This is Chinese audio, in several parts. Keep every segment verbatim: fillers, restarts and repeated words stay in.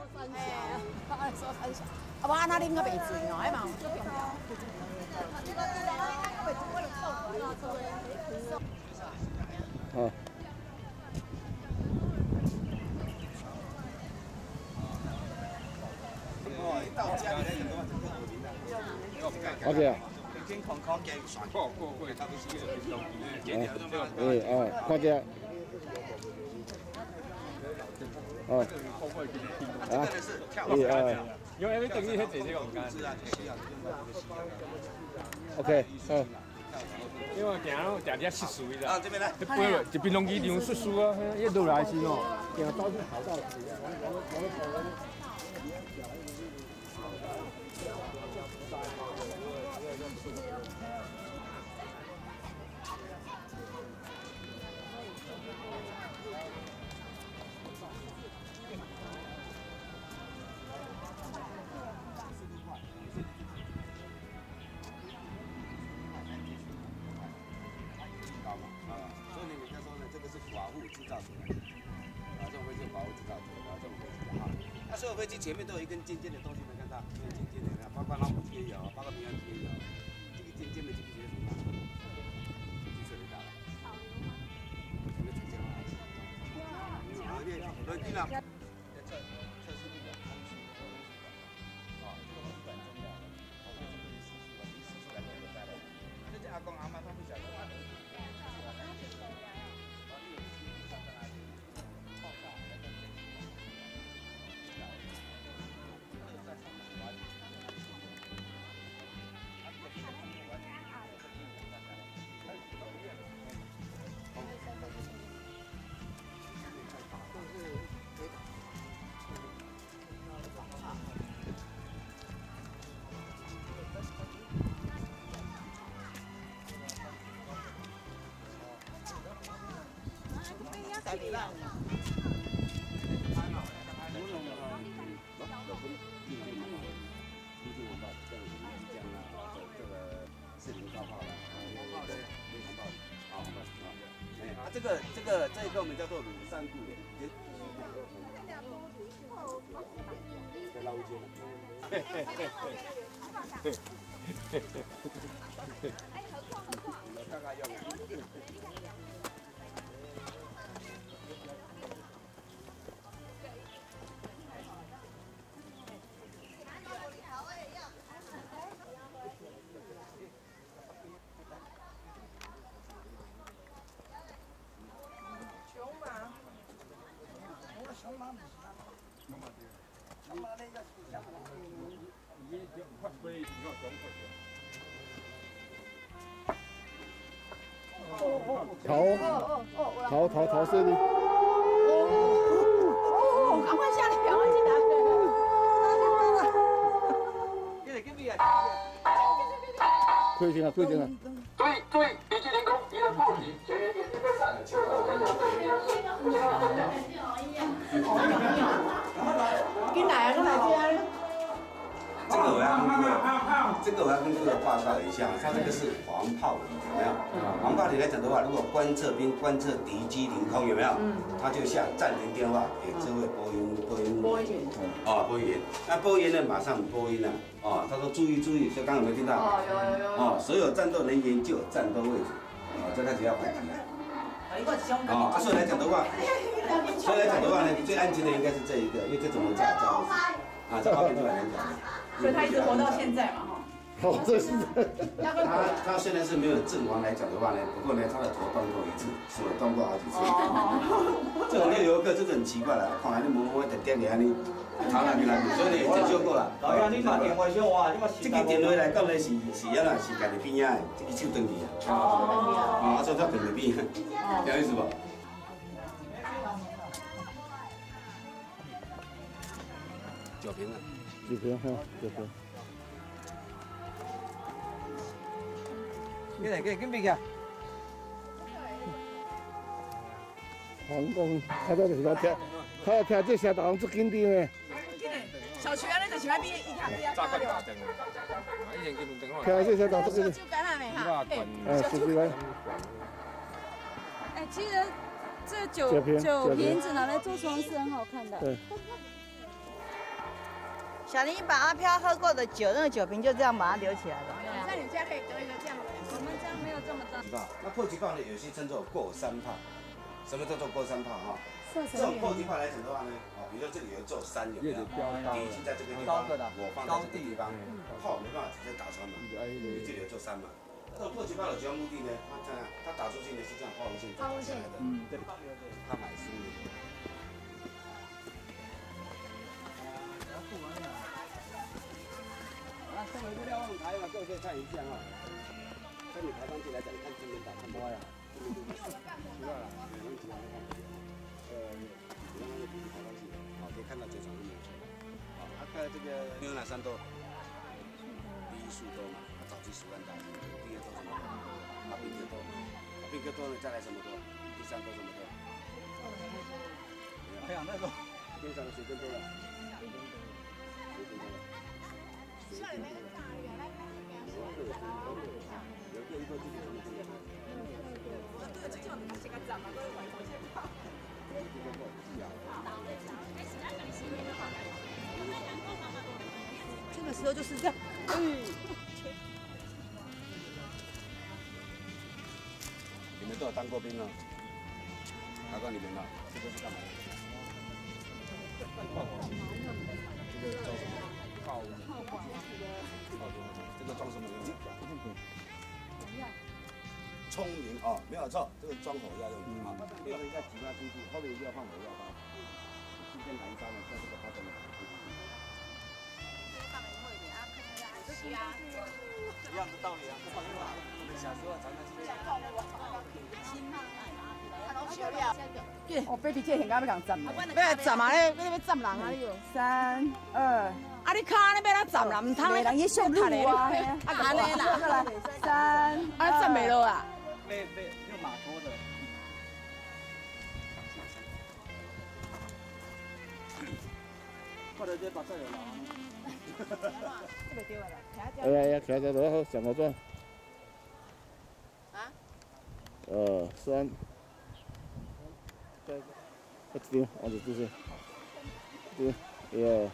三小，哎，说三小，啊，无安那啉较袂醉哦，哎嘛，最重要。 哦。 哦，到家里来很多这个有名的。 OK 啊。 天空空给耍过过过，他都是一个运动。 哎哦，看这。哦。啊。一二。 因为等于迄这个空间。 OK， 好。 因为行路常常失水啦。 啊，这边来。 一杯一边拢机场失水啊，一路来时哦，行到处跑到死啊。 所以呢，人家说呢，这个是保护制造出来的，啊，这种飞机是保护制造出来的，这种飞机的哈。那所有飞机前面都有一根尖尖的东西，能看到？这个尖尖的，包括老虎机也有，包括民航机也有。这个尖尖的这个就是什么？就这里打了。这个直接拿。好，你轮机了。测测试那个空气流动数的，啊，这个是很重要的。我们这个是失速了，离失速了就有在了。这是阿公阿妈他不晓得。 啊，这个这个这一个我们叫做乳山固眼，在捞一间。嘿嘿嘿嘿嘿嘿嘿。哎，何况何况。大概用。 熊猫不是它，熊猫对，熊猫那个是像我，也就快飞，你看中快逃逃逃逃顺利。 哦，赶快下来，赶快进来。 给你给你啊！ 快点啊，快点啊！ 注意注意，敌机凌空，敌人破敌，全员点击分散，请勿跟着对面。 进来啊，进来这。 这个我要跟各位，这个我要跟各位报告一下，它这个是黄炮仪，有没有？黄炮仪来讲的话，如果观测兵观测敌机凌空，有没有？嗯。他就下暂停电话给这位播音播音播音员，哦，播音员。那播音呢，马上播音了，哦，他说注意注意，所以刚刚有没有听到？哦，有有有。哦，所有战斗人员就有战斗位置，哦，这开始要反击了。哦，所以来讲的话，所以来讲的话呢，最安全的应该是这一个，因为这怎么炸炸不死啊，这画面出来能讲。 所以他一直活到现在嘛，哈。 好，这是。 他他虽然是没有阵亡来讲的话呢，不过呢，他的头断过一次，手断过好几次。这种猎游客真的很奇怪了，看来你摸摸点点的，你头哪去哪去，所以呢也检修过了。 导演，你打电话说话，你嘛这个电话来讲呢是是啊啦，是家己边仔的，这个手断去啊。哦。啊，所以他断在边，有意思不？ 九瓶了， 九瓶哈，九瓶。 给来给给别个。 皇宫，他到就是他听，他要听这声，大人足紧张的。 小区安尼就喜欢比一下比较大了。 听这声，大足紧张。 就感染没哈？ 哎，是是来。 哎，其实这酒酒瓶子拿来做装饰很好看的。 对。 小林把阿飘喝过的酒，那个酒瓶就这样把它留起来了。 那你家可以得一个这样的。 我们家没有这么大。 那迫击炮呢，有些称作过山炮。什么叫做过山炮哈？ 这这种迫击炮来讲的话呢，啊，比如说这里有一座山，有没有？敌机在这个地方，我方在这个地方，炮没办法直接打穿嘛，因为这里有座山嘛。这种迫击炮的主要目的呢，它这样，它打出去呢是这样抛物线打下来的。嗯，对。它买是。啊，这个物料旺台嘛，各位可以看一下哈。跟你抬上去来讲，看正面打看不坏啊。主要啦，主要的呃，你让那个鼻子抬上去，好，可以看到酒厂是没有错。好，它在这个牛奶山多，第一树多嘛，它早期树干大，第二多什么？它并科多，它并科多呢，再来什么多？第三多什么多？哎呀，那个边上的水更多了，水更多了，水更多了。水更多了。有个一个自己什么东西？ 这个时候就是这样，嗯。 你们都有当过兵啊？考官你们啊，这个是干嘛的？这个叫什么？炮炮管。这个装什么用的？聪明哦，没有错，这个装火药用的啊。这个应该挤发出去，后面一定要放火药包。今天燃烧呢，在这个发动的。 是啊， 一样的道理啊。我们小时候常常去。 对，我 baby 姐现在要讲站嘛，要来站嘛咧，要要站人啊你哟。 三二， 啊你卡咧要来站啦，唔通咧人伊上路啊， 啊安尼啦， 三， 啊站袂落啊。 被被用马拖的。或者就把这有了。 哎呀呀，开车多好，上好转。 啊？ 呃，三。一张，我就就是。对，呀。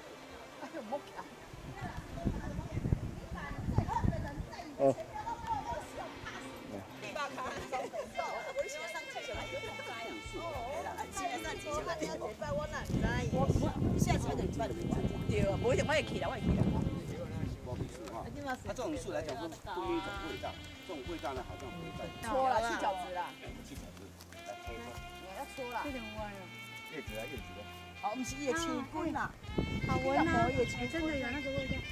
哦。 对，无就我会去啦，我会去啦。 它这种树来讲不不一种味道，这种味道呢好像不会在。 搓了，去角质啦。 去角质，来搓搓。 要搓啦。 叶子啊叶子的。 哦，不是叶青龟啦， 好闻啊！ 叶青真的有那个味道。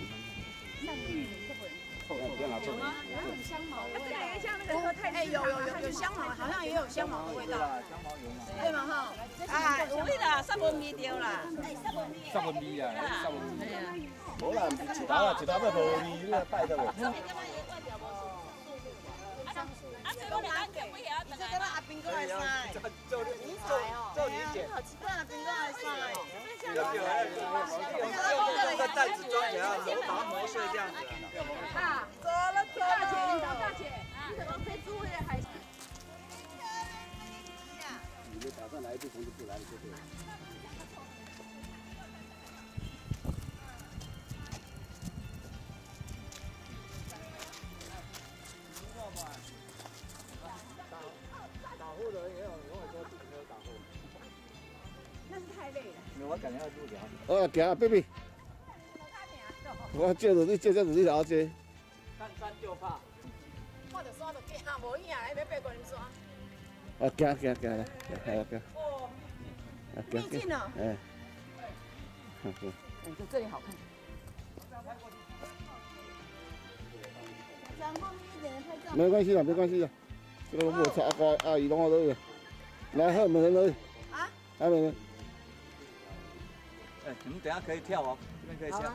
臭臭，不要拿臭的。 有很香茅的味道。像那个喝太哎，有有有有香茅，好像也有香茅的味道。 香茅有嘛？ 对嘛哈？ 啊，有味啦，三文米对啦。 三文米啊，三文米。 无啦，一头啦，一头要无味，你要带的袂。 啊，这个咱可不晓得，这个阿兵哥来晒。 就就就理解。 好奇怪，阿兵哥来晒。 有有有，用个袋子装起来，磨把它磨碎这样子。 啊，走了走了。大姐，你找大姐。你怎么飞猪的还？ 你们打算来一次，从就不来了，就对了。 打呼的也有，永远说自己没有打呼。 那是太累了。 我感觉要录聊。 哦，行啊 ，baby。我借着你借，借着你老借。 看山就怕。 我就刷到惊，无影，要爬过来刷。 啊，行行行啦，行行。 哦。 啊，行行。 秘境哦。 哎。 嗯，就这里好看。 没关系啦，没关系啦。这个我擦阿哥阿姨拢好多的。来，还有没人来？ 啊？ 还有没人？ 哎，你们等下可以跳哦，这边可以跳。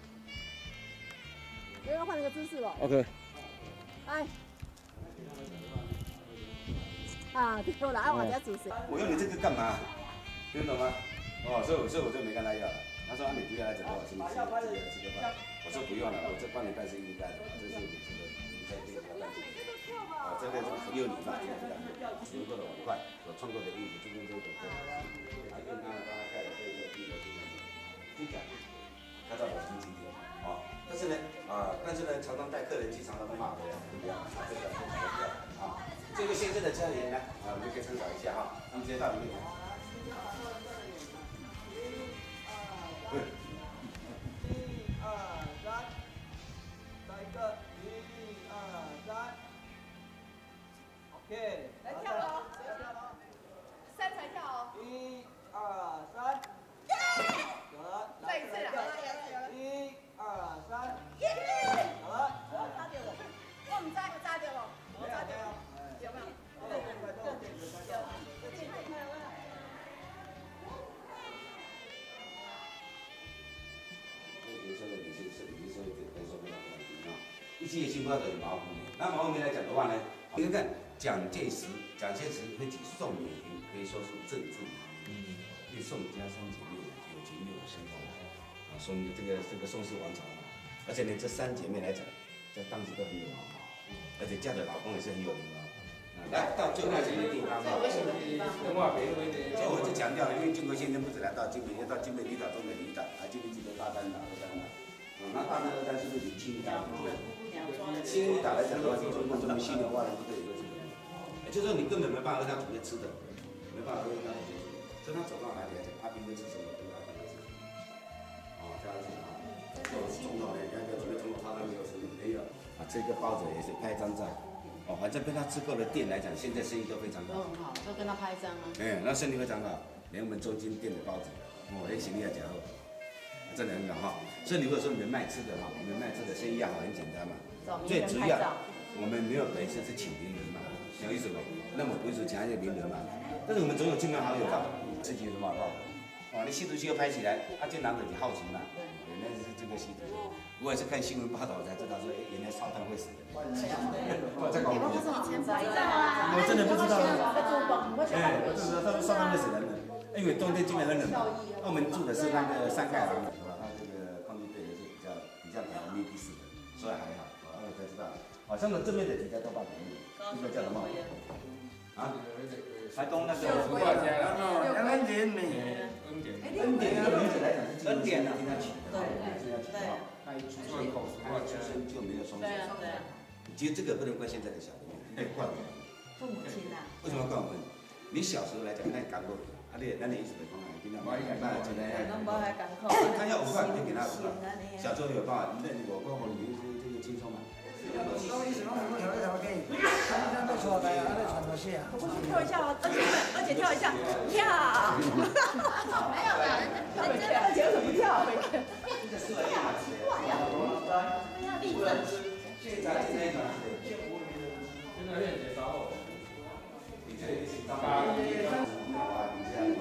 又要换一个姿势了。 OK。 来。啊，对了，按我家姿势。 我用你这个干嘛？听懂吗？哦，所以所以我就没跟他要了。他说啊，你不要来整个，是不是？这个这个饭，我说不用了，我这帮你带是应该的，这是你这个你在这个要带。啊，这个这个很有礼貌，这个这个用过的碗筷，我穿过的衣服，这边这个都。啊，用他帮他盖的这个地方，这个。 开到我们今天啊。但是呢，啊，但是呢，常常带客人去，常常都骂回来，不要，这个不要啊。这个先生的家人呢，啊，我们可以参考一下哈，他们直接到里面来。对。 一二三，再一个，一二三 ，OK。 来跳喽，三才跳哦。 一二三，有了， 再一次了， 一二三， 耶！ 好了， 我扎掉了，我唔知我扎掉了，我扎掉了，有没有？ 一些新瓜的毛后面，那毛后面来讲的话呢，你看看蒋介石，蒋介石会举宋美龄，可以说是政治名医，因为宋家三姐妹有钱又有声望，啊，宋这个这个宋氏王朝嘛，而且呢这三姐妹来讲，在当时都很有名，而且嫁的老公也是很有名啊。来到最外省的地方啊，所以我就强调了，因为建国先生不止来到金门，要到金门离岛、中美离岛，啊，金门几个大丹岛、二丹岛，啊，那大丹、二丹是不是离青岛？青岛来讲的话，就中共这么犀牛挖人部队有个这个，也就是说你根本没办法跟他准备吃的，没办法跟他准备吃的，所以他走到哪里来讲，阿兵哥吃什么，都阿兵哥吃什么。哦，这样子啊，有中统的，人家准备中统，他都没有什么没有啊，这个包子也是拍张照。哦，反正被他吃够的店来讲，现在生意都非常好。 都很好，都跟他拍张啊。 哎，那生意非常好，连我们中金店的包子，哦，那行李要加厚，真的很好哈。所以如果说你们卖吃的哈，你们卖吃的生意要好，很简单嘛。最主要，我们没有本事是请名人嘛，懂意思不？那么不是请那些名人嘛，但是我们总有亲朋好友吧，自己有什么好？哦，你戏剧系要拍起来，他就拿着你好奇嘛。对，原来是这个戏剧。我也是看新闻报道才知道说，哎，原来烧炭会死人。在搞什么？我真的不知道。哎，不知道他们烧炭会死人的，因为冬天基本很冷嘛。我们住的是那个三盖房，是吧？它这个空气对流是比较比较比较密闭式的，所以还好。哦，我才知道。好像的正面的几家都八百米，这个叫什么？啊？台东那个画家了， 恩典美， 恩典， 恩典这个名字来讲是恩典的，听他取的， 对对，他一出生口他出生就没有双手。 对啊，对啊。 其实这个不能怪现在的小朋友，应该怪我们。 父母亲啊。 为什么怪我们？你小时候来讲，那讲过，啊，你那你一直没讲啊，今天买那真的。他要五块，你就给他五块。小时候有办法，那我跟我你这这个轻松嘛。 讲意思拢是要跳一跳给，他们在错的呀，在传到线啊。 跳一下哦，而且而且跳一下，跳。没有啦，人家二姐为什么不跳？ 这个是来练习的。 要立正。 现在现在讲是。 现在练节操。 你这里是当然。你这样，你这样，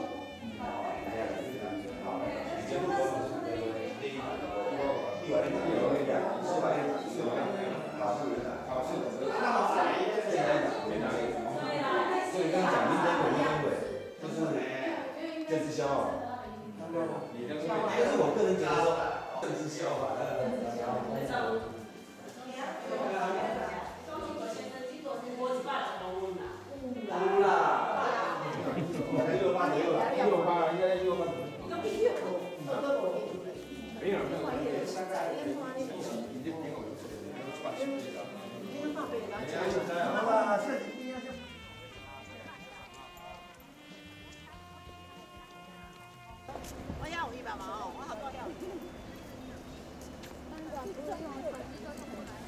好，你这不光是这个第一版的，第二版的有一点，是吧？是吧？考试的，考试的。现在讲，没哪里。所以刚讲民政委、民政委，就是政治消化。但是我个人觉得说，政治消化的。有啦，六八左右啦， 六八应该六八左右。没有没有，已经没有了，八十几了。 我要五一百毛，我好多料。